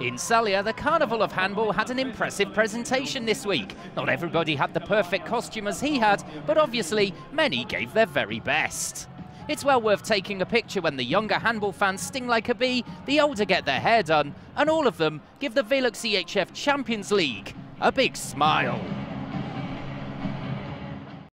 In Salia, the Carnival of Handball had an impressive presentation this week. Not everybody had the perfect costume as he had, but obviously many gave their very best. It's well worth taking a picture when the younger handball fans sting like a bee, the older get their hair done, and all of them give the VELUX EHF Champions League a big smile.